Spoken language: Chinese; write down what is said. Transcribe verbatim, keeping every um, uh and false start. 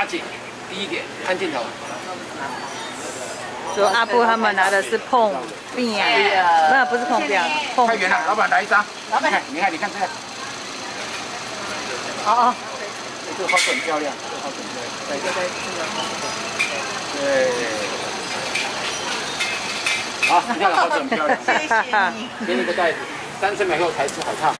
拉紧，低一点，看镜头。 说阿布他们拿的是碰饼啊，那不是碰饼，碰。 太远了，老板来一张。老板，你看，你看这个。哦哦，这个花很漂亮，这个花很漂亮。对对对，对。好，你看花很漂亮。谢谢你。给你个袋子，三十秒后才吃好烫。